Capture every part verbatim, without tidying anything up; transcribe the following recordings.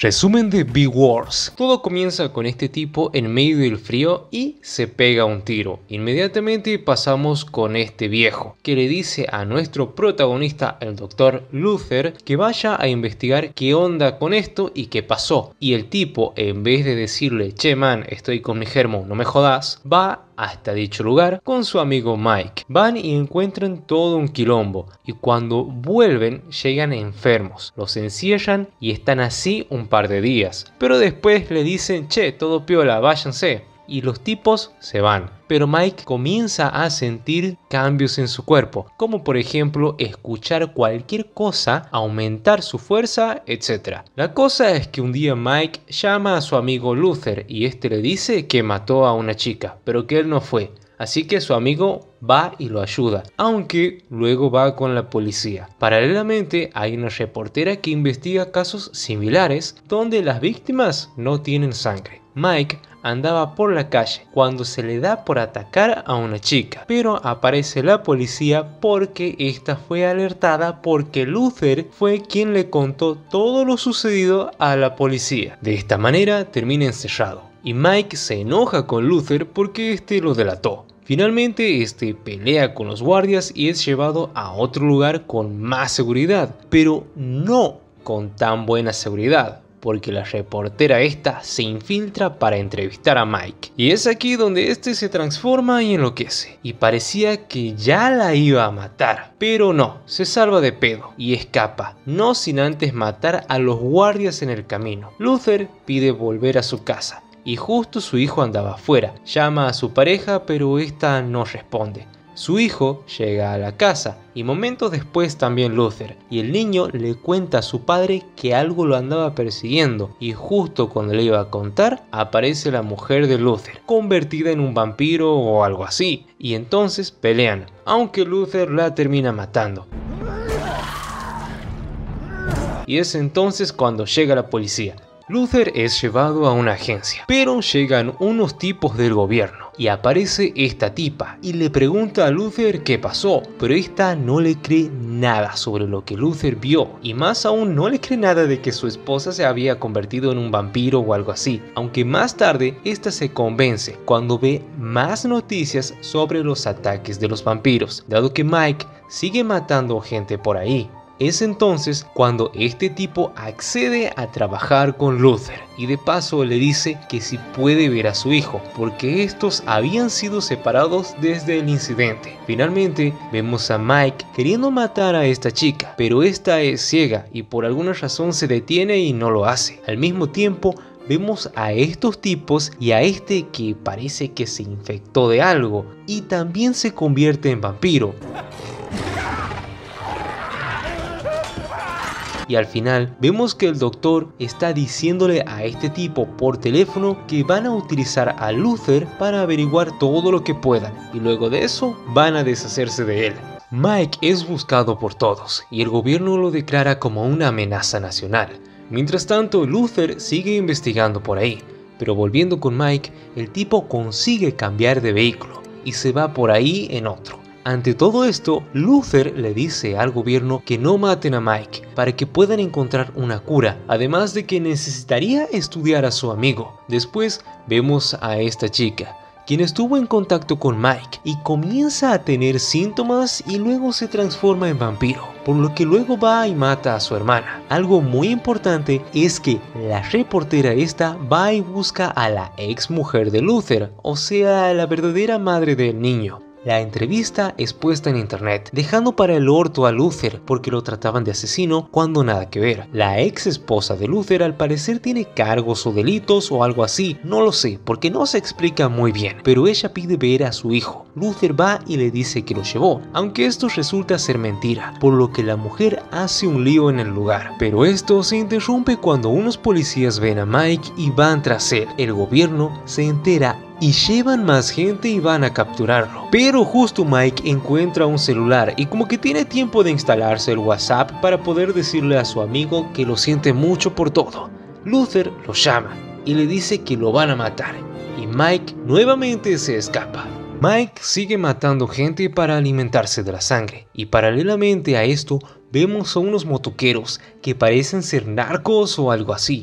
Resumen de Beowulf. Todo comienza con este tipo en medio del frío y se pega un tiro. Inmediatamente pasamos con este viejo, que le dice a nuestro protagonista, el doctor Luther, que vaya a investigar qué onda con esto y qué pasó. Y el tipo, en vez de decirle, che man, estoy con mi germo, no me jodas, va hasta dicho lugar con su amigo Mike. Van y encuentran todo un quilombo, y cuando vuelven llegan enfermos, los encierran y están así un par de días, pero después le dicen, che, todo piola, váyanse, y los tipos se van. Pero Mike comienza a sentir cambios en su cuerpo, como por ejemplo escuchar cualquier cosa, aumentar su fuerza, etcétera. La cosa es que un día Mike llama a su amigo Luther y este le dice que mató a una chica, pero que él no fue. Así que su amigo va y lo ayuda, aunque luego va con la policía. Paralelamente hay una reportera que investiga casos similares donde las víctimas no tienen sangre. Mike andaba por la calle cuando se le da por atacar a una chica, pero aparece la policía porque esta fue alertada porque Luther fue quien le contó todo lo sucedido a la policía. De esta manera termina encerrado y Mike se enoja con Luther porque este lo delató. Finalmente este pelea con los guardias y es llevado a otro lugar con más seguridad, pero no con tan buena seguridad, porque la reportera esta se infiltra para entrevistar a Mike. Y es aquí donde este se transforma y enloquece, y parecía que ya la iba a matar, pero no, se salva de pedo y escapa, no sin antes matar a los guardias en el camino. Luther pide volver a su casa, y justo su hijo andaba afuera. Llama a su pareja, pero esta no responde. Su hijo llega a la casa y momentos después también Luther, y el niño le cuenta a su padre que algo lo andaba persiguiendo, y justo cuando le iba a contar aparece la mujer de Luther, convertida en un vampiro o algo así, y entonces pelean, aunque Luther la termina matando. Y es entonces cuando llega la policía. Luther es llevado a una agencia, pero llegan unos tipos del gobierno y aparece esta tipa y le pregunta a Luther qué pasó, pero esta no le cree nada sobre lo que Luther vio, y más aún no le cree nada de que su esposa se había convertido en un vampiro o algo así, aunque más tarde esta se convence cuando ve más noticias sobre los ataques de los vampiros, dado que Mike sigue matando gente por ahí. Es entonces cuando este tipo accede a trabajar con Luther y de paso le dice que si puede ver a su hijo, porque estos habían sido separados desde el incidente. Finalmente vemos a Mike queriendo matar a esta chica, pero esta es ciega y por alguna razón se detiene y no lo hace. Al mismo tiempo vemos a estos tipos y a este que parece que se infectó de algo y también se convierte en vampiro. Y al final vemos que el doctor está diciéndole a este tipo por teléfono que van a utilizar a Luther para averiguar todo lo que puedan, y luego de eso van a deshacerse de él. Mike es buscado por todos y el gobierno lo declara como una amenaza nacional. Mientras tanto, Luther sigue investigando por ahí, pero volviendo con Mike, el tipo consigue cambiar de vehículo y se va por ahí en otro. Ante todo esto, Luther le dice al gobierno que no maten a Mike para que puedan encontrar una cura, además de que necesitaría estudiar a su amigo. Después vemos a esta chica, quien estuvo en contacto con Mike y comienza a tener síntomas y luego se transforma en vampiro, por lo que luego va y mata a su hermana. Algo muy importante es que la reportera esta va y busca a la ex mujer de Luther, o sea, la verdadera madre del niño. La entrevista es puesta en internet, dejando para el orto a Luther porque lo trataban de asesino cuando nada que ver. La ex esposa de Luther al parecer tiene cargos o delitos o algo así, no lo sé porque no se explica muy bien, pero ella pide ver a su hijo. Luther va y le dice que lo llevó, aunque esto resulta ser mentira, por lo que la mujer hace un lío en el lugar. Pero esto se interrumpe cuando unos policías ven a Mike y van tras él. El gobierno se entera y llevan más gente y van a capturarlo. Pero justo Mike encuentra un celular y como que tiene tiempo de instalarse el WhatsApp para poder decirle a su amigo que lo siente mucho por todo. Luther lo llama y le dice que lo van a matar y Mike nuevamente se escapa. Mike sigue matando gente para alimentarse de la sangre y paralelamente a esto vemos a unos motoqueros que parecen ser narcos o algo así.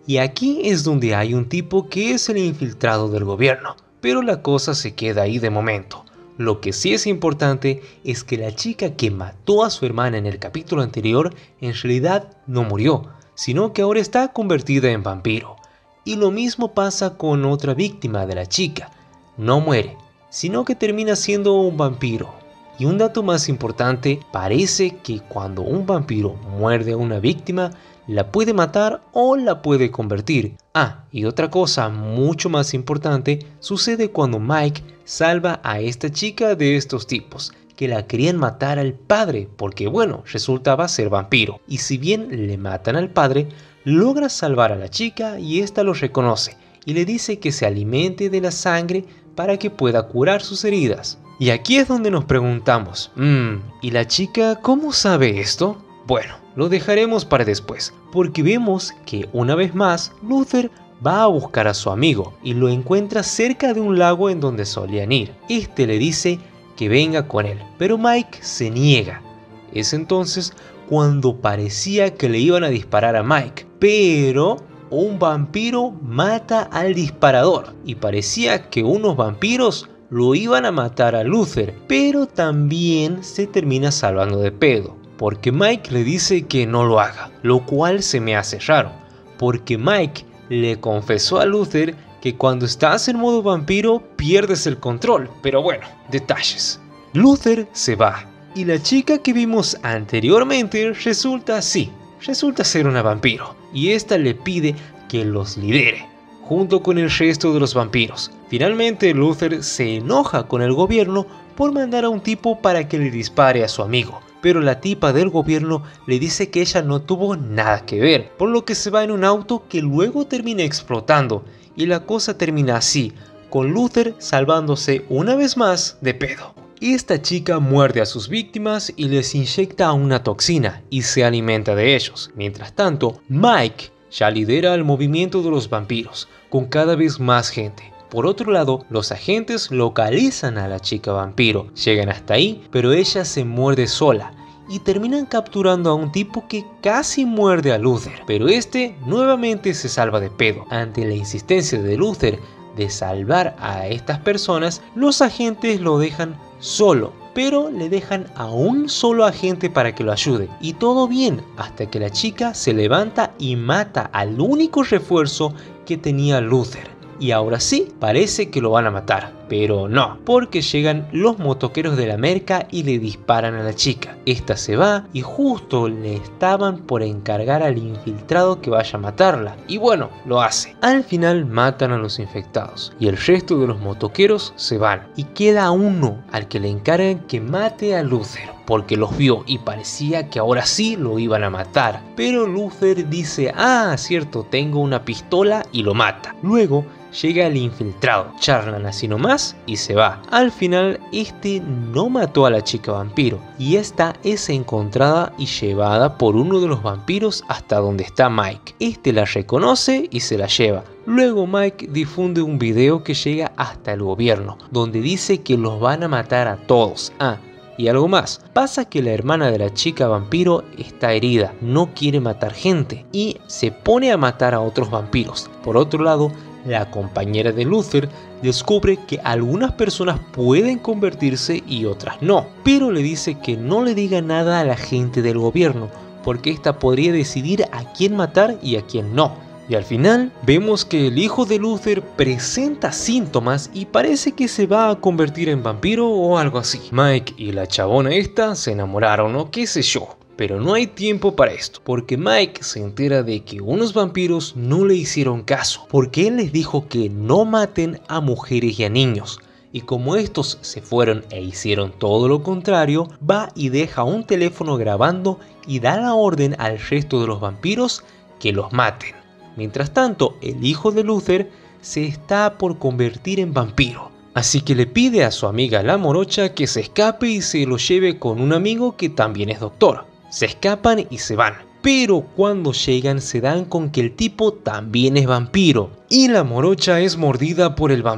Y aquí es donde hay un tipo que es el infiltrado del gobierno, pero la cosa se queda ahí de momento. Lo que sí es importante es que la chica que mató a su hermana en el capítulo anterior en realidad no murió, sino que ahora está convertida en vampiro. Y lo mismo pasa con otra víctima de la chica. No muere, sino que termina siendo un vampiro. Y un dato más importante, parece que cuando un vampiro muerde a una víctima, la puede matar o la puede convertir. Ah, y otra cosa mucho más importante sucede cuando Mike salva a esta chica de estos tipos, que la querían matar al padre porque, bueno, resultaba ser vampiro. Y si bien le matan al padre, logra salvar a la chica y esta lo reconoce y le dice que se alimente de la sangre para que pueda curar sus heridas. Y aquí es donde nos preguntamos, mmm, ¿y la chica cómo sabe esto? Bueno, lo dejaremos para después, porque vemos que una vez más Luther va a buscar a su amigo y lo encuentra cerca de un lago en donde solían ir. Este le dice que venga con él, pero Mike se niega. Es entonces cuando parecía que le iban a disparar a Mike, pero un vampiro mata al disparador y parecía que unos vampiros lo iban a matar a Luther, pero también se termina salvando de pedo, porque Mike le dice que no lo haga, lo cual se me hace raro, porque Mike le confesó a Luther que cuando estás en modo vampiro pierdes el control, pero bueno, detalles. Luther se va y la chica que vimos anteriormente resulta sí, resulta ser una vampiro y esta le pide que los lidere junto con el resto de los vampiros. Finalmente Luther se enoja con el gobierno por mandar a un tipo para que le dispare a su amigo, pero la tipa del gobierno le dice que ella no tuvo nada que ver, por lo que se va en un auto que luego termina explotando y la cosa termina así, con Luther salvándose una vez más de pedo. Esta chica muerde a sus víctimas y les inyecta una toxina y se alimenta de ellos. Mientras tanto, Mike ya lidera el movimiento de los vampiros, con cada vez más gente. Por otro lado, los agentes localizan a la chica vampiro, llegan hasta ahí, pero ella se muerde sola y terminan capturando a un tipo que casi muerde a Luther, pero este nuevamente se salva de pedo. Ante la insistencia de Luther de salvar a estas personas, los agentes lo dejan solo, pero le dejan a un solo agente para que lo ayude. Y todo bien, hasta que la chica se levanta y mata al único refuerzo que tenía Luther. Y ahora sí, parece que lo van a matar, pero no, porque llegan los motoqueros de la merca y le disparan a la chica. Esta se va y justo le estaban por encargar al infiltrado que vaya a matarla. Y bueno, lo hace. Al final matan a los infectados y el resto de los motoqueros se van. Y queda uno al que le encargan que mate a Luther, porque los vio y parecía que ahora sí lo iban a matar. Pero Luther dice, ah, cierto, tengo una pistola y lo mata. Luego llega el infiltrado, charlan así nomás y se va. Al final este no mató a la chica vampiro y esta es encontrada y llevada por uno de los vampiros hasta donde está Mike. Este la reconoce y se la lleva. Luego Mike difunde un video que llega hasta el gobierno, donde dice que los van a matar a todos. Ah, y algo más, pasa que la hermana de la chica vampiro está herida, no quiere matar gente y se pone a matar a otros vampiros. Por otro lado, la compañera de Luther descubre que algunas personas pueden convertirse y otras no, pero le dice que no le diga nada a la gente del gobierno, porque esta podría decidir a quién matar y a quién no. Y al final vemos que el hijo de Luther presenta síntomas y parece que se va a convertir en vampiro o algo así. Mike y la chabona esta se enamoraron o qué sé yo. Pero no hay tiempo para esto, porque Mike se entera de que unos vampiros no le hicieron caso, porque él les dijo que no maten a mujeres y a niños. Y como estos se fueron e hicieron todo lo contrario, va y deja un teléfono grabando y da la orden al resto de los vampiros que los maten. Mientras tanto, el hijo de Luther se está por convertir en vampiro. Así que le pide a su amiga la morocha que se escape y se lo lleve con un amigo que también es doctor. Se escapan y se van, pero cuando llegan se dan con que el tipo también es vampiro y la morocha es mordida por el vampiro.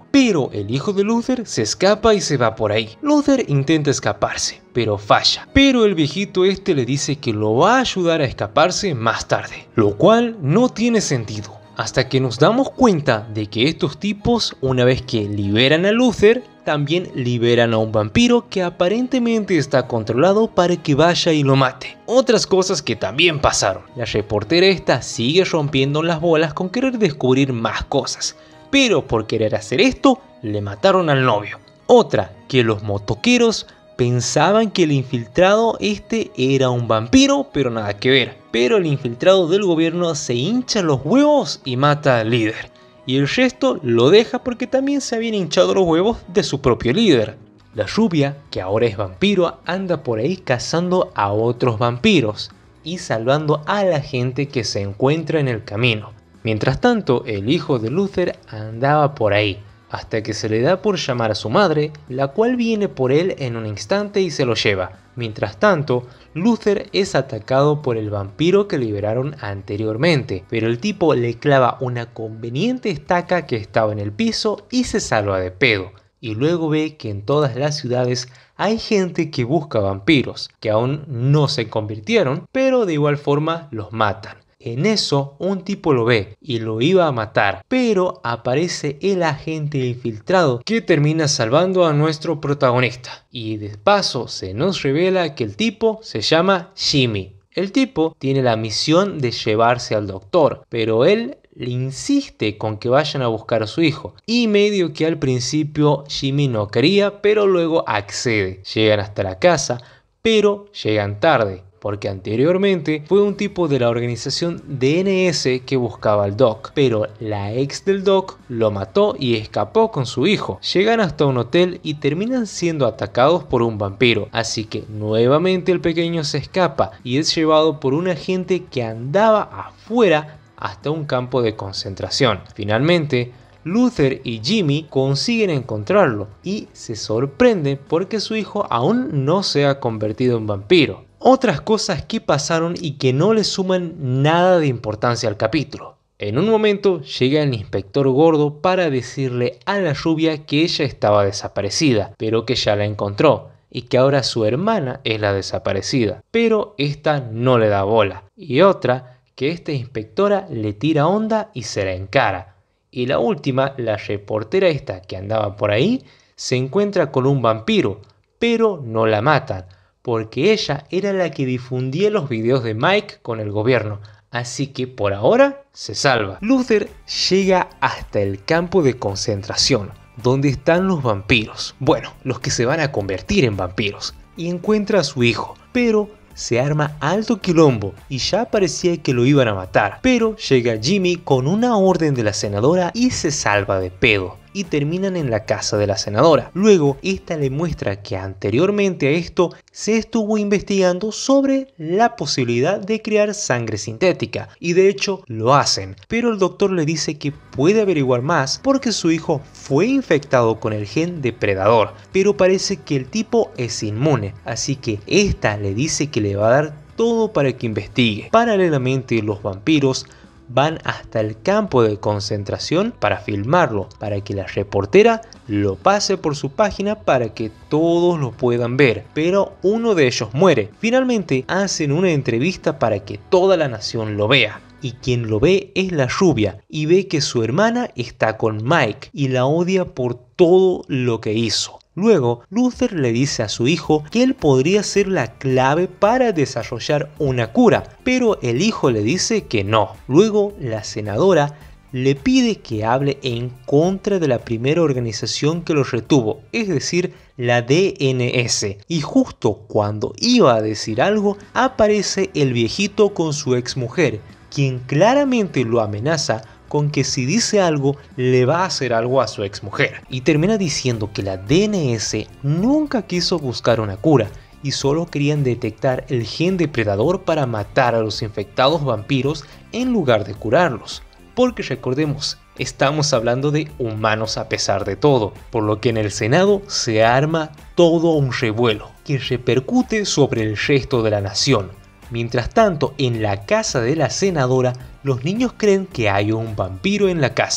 pero el hijo de Luther se escapa y se va por ahí. Luther intenta escaparse, pero falla. Pero el viejito este le dice que lo va a ayudar a escaparse más tarde, lo cual no tiene sentido. Hasta que nos damos cuenta de que estos tipos, una vez que liberan a Luther, también liberan a un vampiro que aparentemente está controlado para que vaya y lo mate. Otras cosas que también pasaron. La reportera esta sigue rompiendo las bolas con querer descubrir más cosas, pero por querer hacer esto, le mataron al novio. Otra, que los motoqueros pensaban que el infiltrado este era un vampiro, pero nada que ver. Pero el infiltrado del gobierno se hincha los huevos y mata al líder. Y el resto lo deja porque también se habían hinchado los huevos de su propio líder. La rubia, que ahora es vampiro, anda por ahí cazando a otros vampiros y salvando a la gente que se encuentra en el camino. Mientras tanto, el hijo de Luther andaba por ahí, hasta que se le da por llamar a su madre, la cual viene por él en un instante y se lo lleva. Mientras tanto, Luther es atacado por el vampiro que liberaron anteriormente, pero el tipo le clava una conveniente estaca que estaba en el piso y se salva de pedo. Y luego ve que en todas las ciudades hay gente que busca vampiros, que aún no se convirtieron, pero de igual forma los matan. En eso, un tipo lo ve y lo iba a matar, pero aparece el agente infiltrado que termina salvando a nuestro protagonista. Y de paso se nos revela que el tipo se llama Jimmy. El tipo tiene la misión de llevarse al doctor, pero él le insiste con que vayan a buscar a su hijo. Y medio que al principio Jimmy no quería, pero luego accede. Llegan hasta la casa, pero llegan tarde, porque anteriormente fue un tipo de la organización D N S que buscaba al Doc, pero la ex del Doc lo mató y escapó con su hijo. Llegan hasta un hotel y terminan siendo atacados por un vampiro, así que nuevamente el pequeño se escapa y es llevado por un agente que andaba afuera hasta un campo de concentración. Finalmente, Luther y Jimmy consiguen encontrarlo y se sorprenden porque su hijo aún no se ha convertido en vampiro. Otras cosas que pasaron y que no le suman nada de importancia al capítulo. En un momento llega el inspector gordo para decirle a la rubia que ella estaba desaparecida, pero que ya la encontró y que ahora su hermana es la desaparecida, pero esta no le da bola. Y otra, que esta inspectora le tira onda y se la encara. Y la última, la reportera esta que andaba por ahí, se encuentra con un vampiro, pero no la matan, porque ella era la que difundía los videos de Mike con el gobierno, así que por ahora se salva. Luther llega hasta el campo de concentración, donde están los vampiros, bueno, los que se van a convertir en vampiros, y encuentra a su hijo, pero se arma alto quilombo y ya parecía que lo iban a matar, pero llega Jimmy con una orden de la senadora y se salva de pedo. Y terminan en la casa de la senadora. Luego, esta le muestra que anteriormente a esto se estuvo investigando sobre la posibilidad de crear sangre sintética. Y de hecho, lo hacen. Pero el doctor le dice que puede averiguar más porque su hijo fue infectado con el gen depredador. Pero parece que el tipo es inmune. Así que esta le dice que le va a dar todo para que investigue. Paralelamente, los vampiros van hasta el campo de concentración para filmarlo, para que la reportera lo pase por su página para que todos lo puedan ver, pero uno de ellos muere. Finalmente hacen una entrevista para que toda la nación lo vea. Y quien lo ve es la rubia y ve que su hermana está con Mike y la odia por todo lo que hizo. Luego, Luther le dice a su hijo que él podría ser la clave para desarrollar una cura, pero el hijo le dice que no. Luego, la senadora le pide que hable en contra de la primera organización que lo retuvo, es decir, la D N S. Y justo cuando iba a decir algo, aparece el viejito con su exmujer, quien claramente lo amenaza con que si dice algo le va a hacer algo a su exmujer. Y termina diciendo que la D N S nunca quiso buscar una cura y solo querían detectar el gen depredador para matar a los infectados vampiros en lugar de curarlos. Porque recordemos, estamos hablando de humanos a pesar de todo, por lo que en el Senado se arma todo un revuelo que repercute sobre el resto de la nación. Mientras tanto, en la casa de la senadora, los niños creen que hay un vampiro en la casa,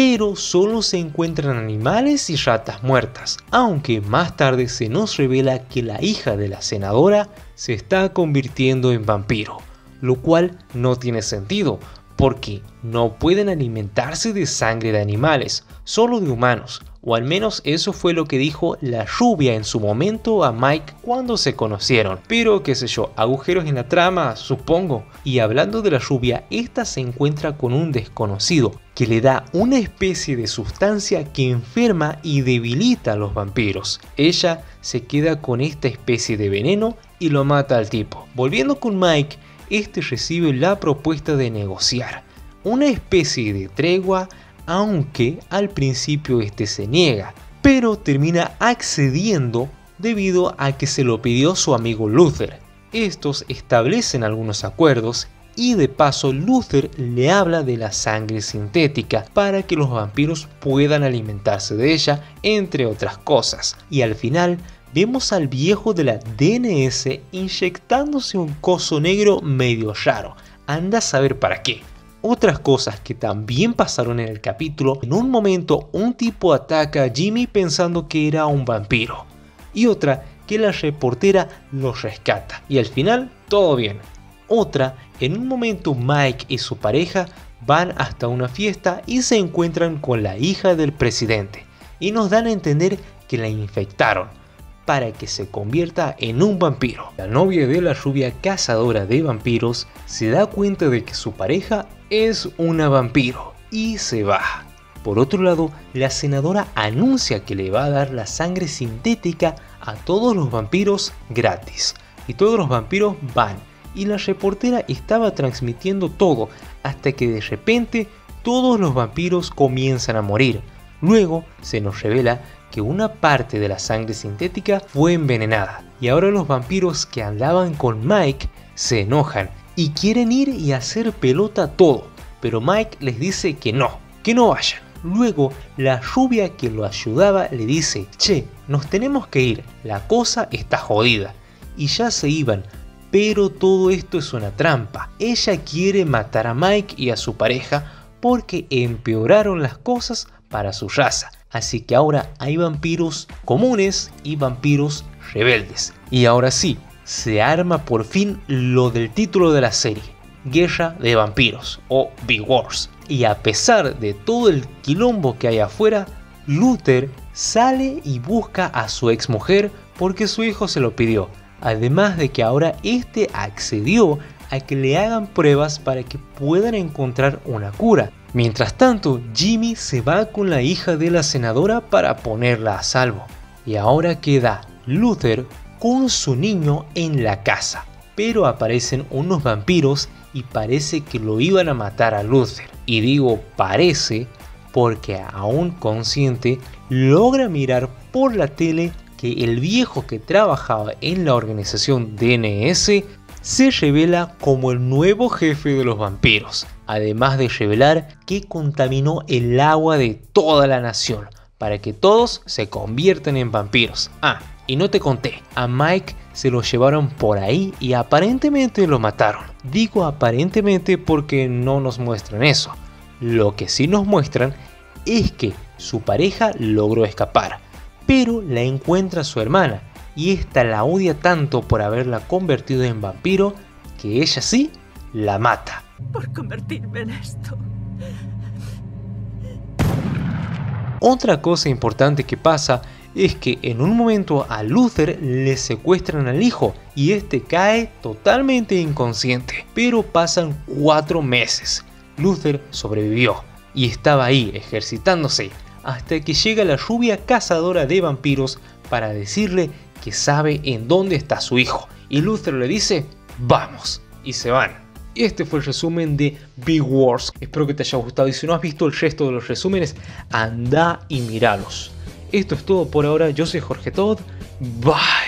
pero solo se encuentran animales y ratas muertas, aunque más tarde se nos revela que la hija de la senadora se está convirtiendo en vampiro, lo cual no tiene sentido, porque no pueden alimentarse de sangre de animales, solo de humanos, o al menos eso fue lo que dijo la rubia en su momento a Mike cuando se conocieron. Pero qué sé yo, agujeros en la trama, supongo. Y hablando de la rubia, esta se encuentra con un desconocido que le da una especie de sustancia que enferma y debilita a los vampiros. Ella se queda con esta especie de veneno y lo mata al tipo. Volviendo con Mike, este recibe la propuesta de negociar una especie de tregua, aunque al principio este se niega, pero termina accediendo debido a que se lo pidió su amigo Luther. Estos establecen algunos acuerdos y de paso Luther le habla de la sangre sintética para que los vampiros puedan alimentarse de ella, entre otras cosas. Y al final vemos al viejo de la D N S inyectándose un coso negro medio raro, anda a saber para qué. Otras cosas que también pasaron en el capítulo: en un momento un tipo ataca a Jimmy pensando que era un vampiro, y otra que la reportera lo rescata, y al final todo bien. Otra, en un momento Mike y su pareja van hasta una fiesta y se encuentran con la hija del presidente, y nos dan a entender que la infectaron para que se convierta en un vampiro. La novia de la rubia cazadora de vampiros se da cuenta de que su pareja es una vampiro y se va. Por otro lado, la senadora anuncia que le va a dar la sangre sintética a todos los vampiros gratis, y todos los vampiros van, y la reportera estaba transmitiendo todo hasta que de repente todos los vampiros comienzan a morir. Luego se nos revela que una parte de la sangre sintética fue envenenada, y ahora los vampiros que andaban con Mike se enojan y quieren ir y hacer pelota todo, pero Mike les dice que no, que no vayan. Luego la rubia que lo ayudaba le dice: che, nos tenemos que ir, la cosa está jodida, y ya se iban. Pero todo esto es una trampa. Ella quiere matar a Mike y a su pareja porque empeoraron las cosas para su raza. Así que ahora hay vampiros comunes y vampiros rebeldes. Y ahora sí, se arma por fin lo del título de la serie: Guerra de Vampiros o V-Wars. Y a pesar de todo el quilombo que hay afuera, Luther sale y busca a su ex mujer porque su hijo se lo pidió. Además de que ahora este accedió a que le hagan pruebas para que puedan encontrar una cura. Mientras tanto, Jimmy se va con la hija de la senadora para ponerla a salvo. Y ahora queda Luther con su niño en la casa. Pero aparecen unos vampiros y parece que lo iban a matar a Luther. Y digo parece porque aún consciente logra mirar por la tele que el viejo que trabajaba en la organización D N S se revela como el nuevo jefe de los vampiros, además de revelar que contaminó el agua de toda la nación para que todos se conviertan en vampiros. Ah, y no te conté, a Mike se lo llevaron por ahí y aparentemente lo mataron. Digo aparentemente porque no nos muestran eso. Lo que sí nos muestran es que su pareja logró escapar, pero la encuentra su hermana, y esta la odia tanto por haberla convertido en vampiro que ella sí la mata. Por convertirme en esto. Otra cosa importante que pasa es que en un momento a Luther le secuestran al hijo y este cae totalmente inconsciente, pero pasan cuatro meses. Luther sobrevivió y estaba ahí ejercitándose hasta que llega la rubia cazadora de vampiros para decirle que sabe en dónde está su hijo, y Luther le dice vamos, y se van. Este fue el resumen de V-Wars. Espero que te haya gustado, y si no has visto el resto de los resúmenes, anda y míralos. Esto es todo por ahora. Yo soy Jorge Todd. Bye.